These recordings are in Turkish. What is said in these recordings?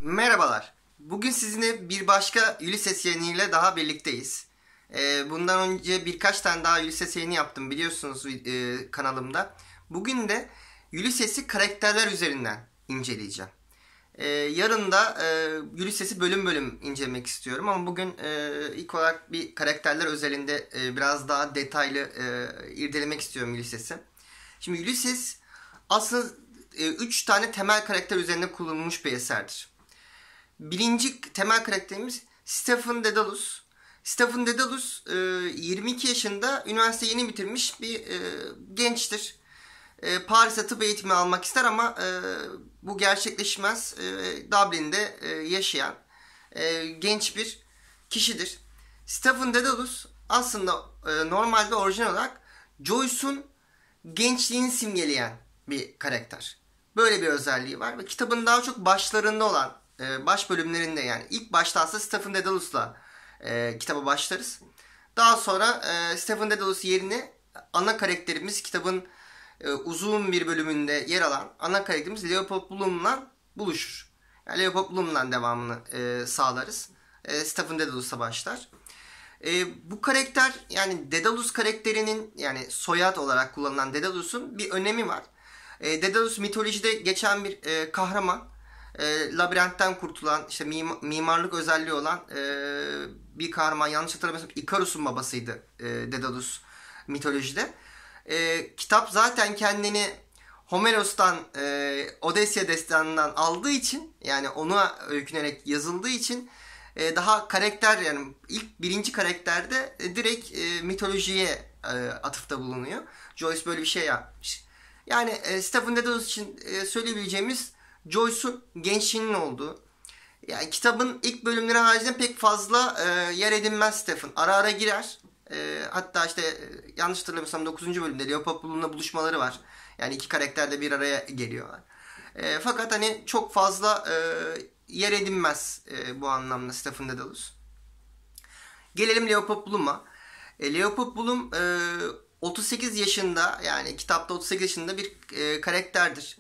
Merhabalar. Bugün sizinle bir başka Ulysses yayınıyla daha birlikteyiz. Bundan önce birkaç tane daha Ulysses yayını yaptım biliyorsunuz kanalımda. Bugün de Ulysses'i karakterler üzerinden inceleyeceğim. Yarın da Ulysses'i bölüm bölüm incelemek istiyorum ama bugün ilk olarak bir karakterler özelinde biraz daha detaylı irdelemek istiyorum Ulysses'i. Şimdi Ulysses aslında 3 tane temel karakter üzerinde kullanılmış bir eserdir. Birinci temel karakterimiz Stephen Dedalus. Stephen Dedalus 22 yaşında üniversite yeni bitirmiş bir gençtir. Paris'te tıp eğitimi almak ister ama bu gerçekleşmez. Dublin'de yaşayan genç bir kişidir. Stephen Dedalus aslında normalde orijinal olarak Joyce'un gençliğini simgeleyen bir karakter. Böyle bir özelliği var ve kitabın daha çok başlarında olan baş bölümlerinde, yani ilk başta aslında Stephen Dedalus'la kitaba başlarız. Daha sonra Stephen Dedalus yerine ana karakterimiz, kitabın uzun bir bölümünde yer alan ana karakterimiz Leopold Bloom'la buluşur. Yani Leopold Bloom'la devamını sağlarız. Stephen Dedalus'a başlar. Bu karakter, yani Dedalus karakterinin, yani soyad olarak kullanılan Dedalus'un bir önemi var. Dedalus mitolojide geçen bir kahraman. Labirentten kurtulan, işte mimarlık özelliği olan bir kahraman. Yanlış hatırlamıyorsam Ikarus'un babasıydı Dedalus mitolojide. Kitap zaten kendini Homeros'tan, Odysseia destanından aldığı için, yani ona öykünerek yazıldığı için daha karakter, yani ilk birinci karakterde direkt mitolojiye atıfta bulunuyor. Joyce böyle bir şey yapmış. Yani Stephen Dedalus için söyleyebileceğimiz Joyce'un gençliğinin olduğu. Yani kitabın ilk bölümleri haricinde pek fazla yer edinmez Stephen. Ara ara girer. Hatta işte yanlış hatırlamıyorsam 9. bölümde Leopold Bloom'la buluşmaları var. Yani iki karakter de bir araya geliyorlar. Fakat hani çok fazla yer edinmez bu anlamda Stephen Dedalus. Gelelim Leopold Bloom'a. Leopold Bloom 38 yaşında, yani kitapta 38 yaşında bir karakterdir.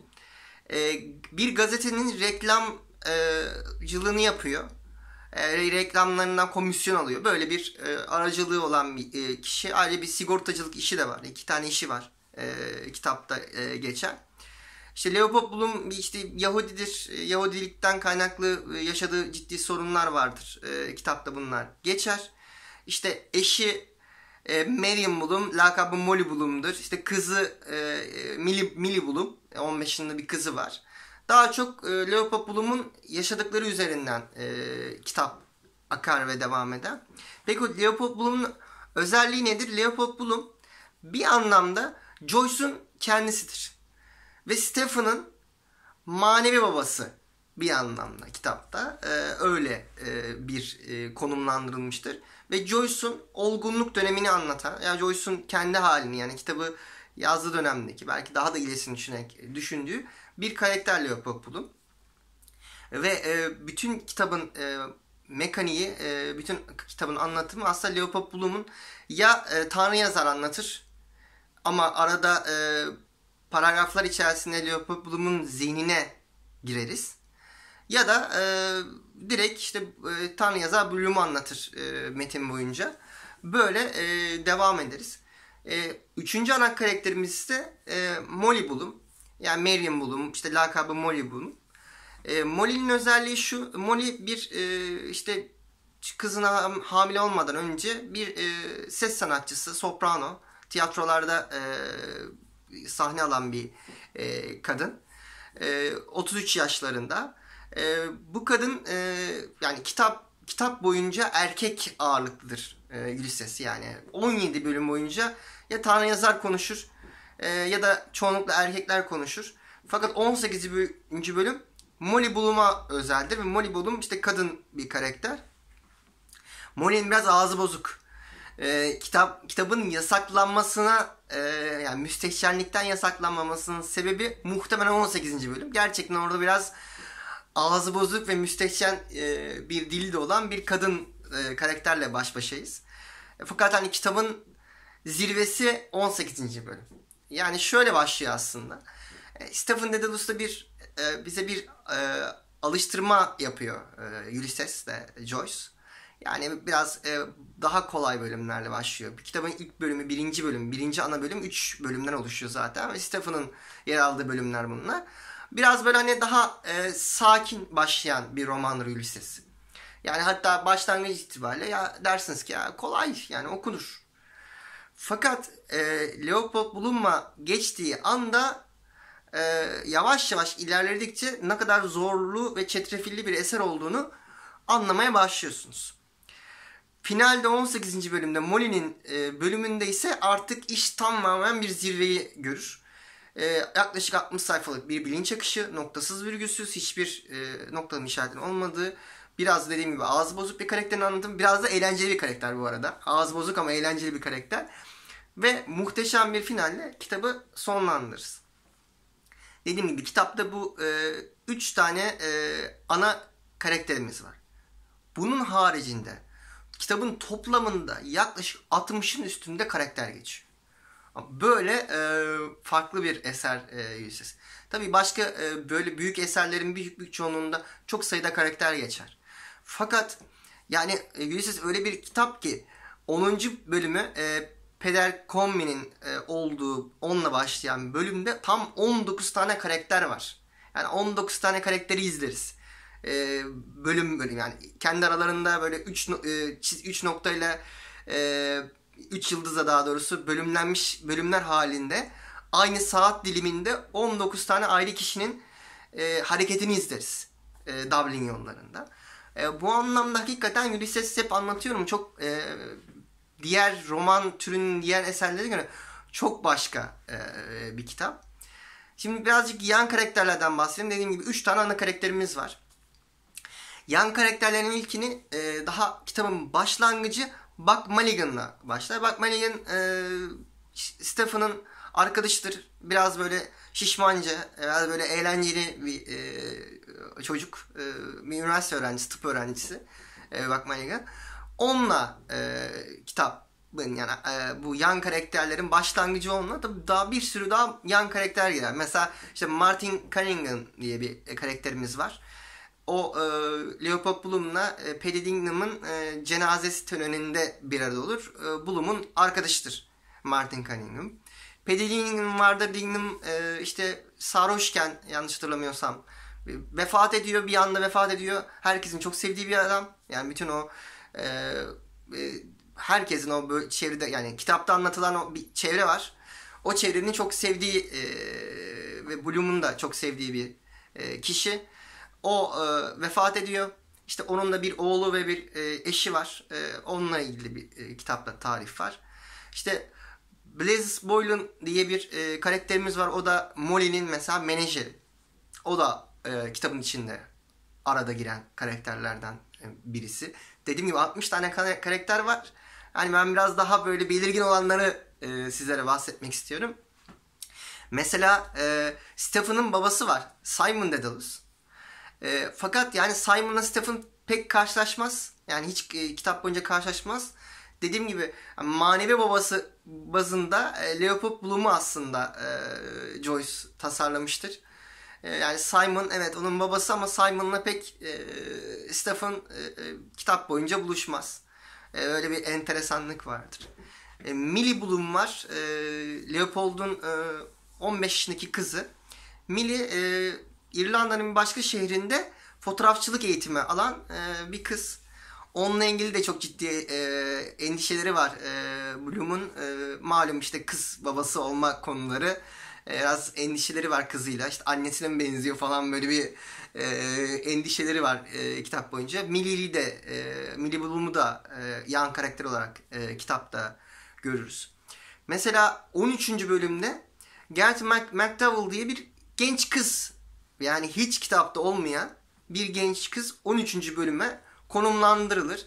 Bir gazetenin reklamcılığını yapıyor. Reklamlarından komisyon alıyor. Böyle bir aracılığı olan bir kişi. Ayrıca bir sigortacılık işi de var. İki tane işi var kitapta geçen. İşte Leopold Bloom işte Yahudidir. Yahudilikten kaynaklı yaşadığı ciddi sorunlar vardır. Kitapta bunlar geçer. İşte eşi Marion Bloom, lakabı Molly Bloom'dur. İşte kızı Millie Bloom, 15 yaşında bir kızı var. Daha çok Leopold Bloom'un yaşadıkları üzerinden kitap akar ve devam eder. Peki o Leopold Bloom'un özelliği nedir? Leopold Bloom bir anlamda Joyce'un kendisidir. Ve Stephen'ın manevi babası bir anlamda kitapta öyle bir konumlandırılmıştır. Ve Joyce'un olgunluk dönemini anlatan, yani Joyce'un kendi halini, yani kitabı yazdığı dönemdeki, belki daha da ilerisini düşündüğü bir karakter Leopold Bloom. Ve bütün kitabın mekaniği, bütün kitabın anlatımı aslında Leopold Bloom'un ya Tanrı yazar anlatır ama arada paragraflar içerisinde Leopold Bloom'un zihnine gireriz. Ya da direkt işte Tanrı yazar Bloom'u anlatır metin boyunca. Böyle devam ederiz. Üçüncü ana karakterimiz ise Molly Bloom. Yani Marion Bloom, işte lakabı Molly Bloom. Molly'nin özelliği şu: Molly bir işte kızına hamile olmadan önce bir ses sanatçısı, soprano. Tiyatrolarda sahne alan bir kadın. 33 yaşlarında. Bu kadın yani kitap boyunca erkek ağırlıklıdır Ulysses. Yani 17 bölüm boyunca ya Tanrı yazar konuşur ya da çoğunlukla erkekler konuşur. Fakat 18. bölüm Molly Bloom'a özeldir ve Molly Bloom işte kadın bir karakter. Molly'nin biraz ağzı bozuk. Kitabın yasaklanmasına, yani müstehcenlikten yasaklanmamasının sebebi muhtemelen 18. bölüm. Gerçekten orada biraz ağzı bozuk ve müstehcen bir dilde olan bir kadın karakterle baş başayız. Fakat hani kitabın zirvesi 18. bölüm. Yani şöyle başlıyor aslında. Stephen Dedalus da bize bir alıştırma yapıyor Ulysses de Joyce. Yani biraz daha kolay bölümlerle başlıyor. Kitabın ilk bölümü, birinci bölüm, birinci ana bölüm 3 bölümden oluşuyor zaten. Ve Stephen'ın yer aldığı bölümler bunlar. Biraz böyle hani daha sakin başlayan bir romandır Ulysses. Yani hatta başlangıç itibariyle ya dersiniz ki ya kolay yani okunur. Fakat Leopold Bloom'a geçtiği anda yavaş yavaş ilerledikçe ne kadar zorlu ve çetrefilli bir eser olduğunu anlamaya başlıyorsunuz. Finalde 18. bölümde Molly'nin bölümünde ise artık iş tamamen bir zirveyi görür. Yaklaşık 60 sayfalık bir bilinç akışı, noktasız virgülsüz, hiçbir noktalama işaretin olmadığı, biraz dediğim gibi ağzı bozuk bir karakterin anlatımı, biraz da eğlenceli bir karakter bu arada. Ağzı bozuk ama eğlenceli bir karakter. Ve muhteşem bir finalle kitabı sonlandırırız. Dediğim gibi kitapta bu 3 tane ana karakterimiz var. Bunun haricinde kitabın toplamında yaklaşık 60'ın üstünde karakter geçiyor. Böyle farklı bir eser Ulysses. Tabii başka böyle büyük eserlerin büyük çoğunluğunda çok sayıda karakter geçer. Fakat yani Ulysses öyle bir kitap ki 10. bölümü Peder Combe'nin olduğu 10'la başlayan bölümde tam 19 tane karakter var. Yani 19 tane karakteri izleriz. Bölüm yani kendi aralarında böyle 3 noktayla 3 yıldızla daha doğrusu bölümlenmiş bölümler halinde aynı saat diliminde 19 tane ayrı kişinin hareketini izleriz Dublin yollarında. Bu anlamda hakikaten Ulysses hep anlatıyorum çok diğer roman türünün diğer eserlerine göre çok başka bir kitap. Şimdi birazcık yan karakterlerden bahsedeyim. Dediğim gibi 3 tane ana karakterimiz var. Yan karakterlerin ilkini daha kitabın başlangıcı Buck Mulligan'la başlar. Buck Mulligan Stephen'ın arkadaşıdır. Biraz böyle şişmanca, biraz böyle eğlenceli bir çocuk. Bir üniversite öğrencisi, tıp öğrencisi Buck Mulligan. Onunla kitabın yani bu yan karakterlerin başlangıcı onunla tabii daha bir sürü daha yan karakter girer. Mesela işte Martin Cunningham diye bir karakterimiz var. O Leopold Bloom'la Paddy Dingnam'ın cenazesi töreninde bir arada olur. Bloom'un arkadaşıdır Martin Cunningham. Paddy Dingnam vardır. Dingnam işte sarhoşken yanlış hatırlamıyorsam vefat ediyor. Bir anda vefat ediyor. Herkesin çok sevdiği bir adam. Yani bütün o herkesin o çevrede yani kitapta anlatılan o bir çevre var. O çevrenin çok sevdiği ve Bloom'un da çok sevdiği bir kişi. O vefat ediyor. İşte onun da bir oğlu ve bir eşi var. Onunla ilgili bir kitapta tarif var. İşte Blaise Boylan diye bir karakterimiz var. O da Molly'nin mesela menajeri. O da kitabın içinde arada giren karakterlerden birisi. Dediğim gibi 60 tane karakter var. Yani ben biraz daha böyle belirgin olanları sizlere bahsetmek istiyorum. Mesela Stephen'ın babası var. Simon Dedalus. Fakat yani Simon'la Stephen pek karşılaşmaz. Yani hiç kitap boyunca karşılaşmaz. Dediğim gibi manevi babası bazında Leopold Bloom'u aslında Joyce tasarlamıştır. Yani Simon evet onun babası ama Simon'la pek Stephen kitap boyunca buluşmaz. Öyle bir enteresanlık vardır. Millie Bloom var. Leopold'un 15 yaşındaki kızı. Millie İrlanda'nın bir başka şehrinde fotoğrafçılık eğitimi alan bir kız. Onunla ilgili de çok ciddi endişeleri var. Bloom'un malum işte kız babası olma konuları. Biraz endişeleri var kızıyla. İşte annesine mi benziyor falan böyle bir endişeleri var kitap boyunca. Millie Bloom'u da yan karakter olarak kitapta görürüz. Mesela 13. bölümde Gertie McDowell diye bir genç kız, yani hiç kitapta olmayan bir genç kız 13. bölüme konumlandırılır.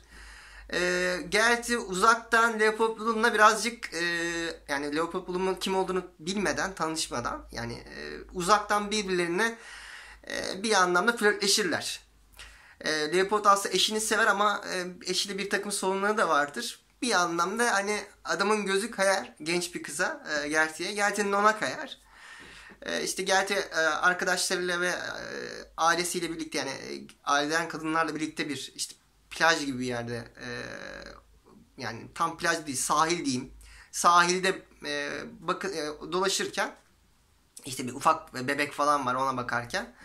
Gertie uzaktan Leopold Bloom'la birazcık yani Leopold Bloom'un kim olduğunu bilmeden, tanışmadan yani uzaktan birbirlerine bir anlamda flörtleşirler. Leopold aslında eşini sever ama eşiyle bir takım sorunları da vardır. Bir anlamda hani adamın gözü kayar genç bir kıza, Gertie'ye. Gertie'nin ona kayar. İşte Gertie arkadaşlarıyla ve ailesiyle birlikte, yani aileden kadınlarla birlikte bir işte plaj gibi bir yerde, yani tam plaj değil, sahil diyeyim. Sahilde bakın dolaşırken işte bir ufak bebek falan var, ona bakarken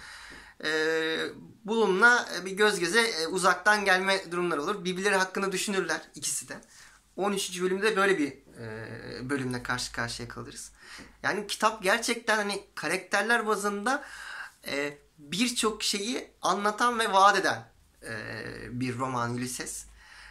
Bloom'la bir göz göze uzaktan gelme durumları olur. Birbirleri hakkında düşünürler ikisi de. 13. bölümde böyle bir bölümle karşı karşıya kalırız. Yani kitap gerçekten hani karakterler bazında birçok şeyi anlatan ve vaat eden bir roman Ulysses.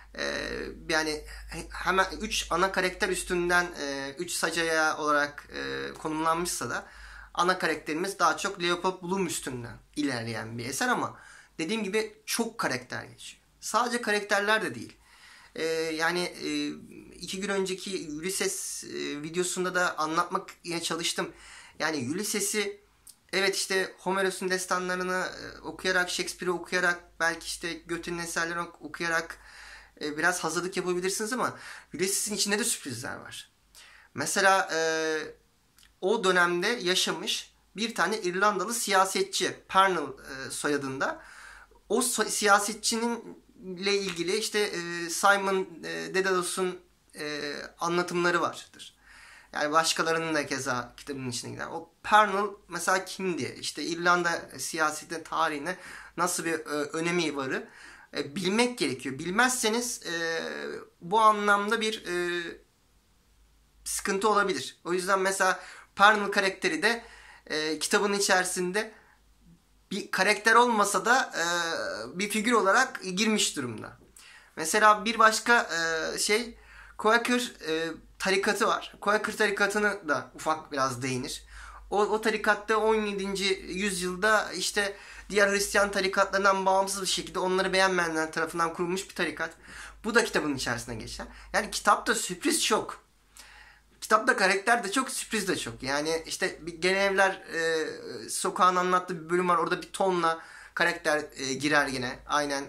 Yani hemen 3 ana karakter üstünden 3 sacaya olarak konumlanmışsa da ana karakterimiz daha çok Leopold Bloom üstünden ilerleyen bir eser, ama dediğim gibi çok karakter geçiyor. Sadece karakterler de değil. Yani 2 gün önceki Ulysses videosunda da anlatmaya çalıştım. Yani Ulysses'i, evet işte Homeros'un destanlarını okuyarak, Shakespeare'i okuyarak, belki işte Goethe'nin eserlerini okuyarak biraz hazırlık yapabilirsiniz, ama Ulysses'in içinde de sürprizler var. Mesela o dönemde yaşamış bir tane İrlandalı siyasetçi, Parnell soyadında. O siyasetçinin ile ilgili işte Simon Dedalus'un anlatımları vardır. Yani başkalarının da keza kitabının içine gider. O Parnell mesela kimdi? İşte İrlanda siyasetine, tarihine nasıl bir önemi varı bilmek gerekiyor. Bilmezseniz bu anlamda bir sıkıntı olabilir. O yüzden mesela Parnell karakteri de kitabın içerisinde bir karakter olmasa da bir figür olarak girmiş durumda. Mesela bir başka Quaker tarikatı var. Quaker tarikatını da ufak biraz değinir. O tarikatta 17. yüzyılda işte diğer Hristiyan tarikatlarından bağımsız bir şekilde onları beğenmeyenler tarafından kurulmuş bir tarikat. Bu da kitabın içerisine geçer. Yani kitapta sürpriz çok. Kitapta karakter de çok, sürpriz de çok. Yani işte bir Genevler sokağın anlattığı bir bölüm var. Orada bir tonla karakter girer yine. Aynen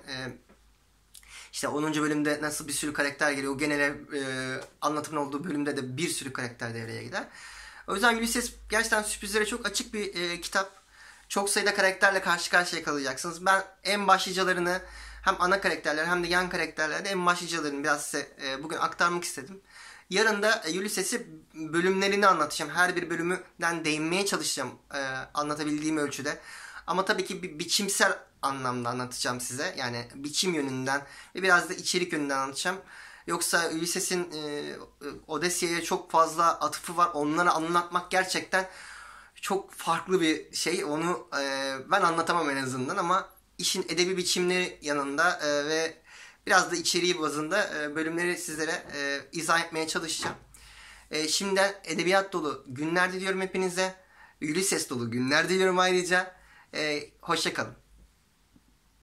işte 10. bölümde nasıl bir sürü karakter geliyor. O genel anlatımın olduğu bölümde de bir sürü karakter devreye gider. O yüzden Ulysses gerçekten sürprizlere çok açık bir kitap. Çok sayıda karakterle karşı karşıya kalacaksınız. Ben en başlıcalarını, hem ana karakterler hem de yan karakterlerde en başlıcalarını biraz size bugün aktarmak istedim. Yarın da Ulysses'i bölümlerini anlatacağım. Her bir bölümünden değinmeye çalışacağım anlatabildiğim ölçüde. Ama tabii ki bir biçimsel anlamda anlatacağım size. Yani biçim yönünden ve biraz da içerik yönünden anlatacağım. Yoksa Ulysses'in Odyssey'e çok fazla atıfı var. Onları anlatmak gerçekten çok farklı bir şey. Onu ben anlatamam en azından, ama işin edebi biçimleri yanında ve biraz da içeriği bazında bölümleri sizlere izah etmeye çalışacağım. Şimdiden edebiyat dolu günler diliyorum hepinize. Ulysses dolu günler diliyorum ayrıca. Hoşça kalın.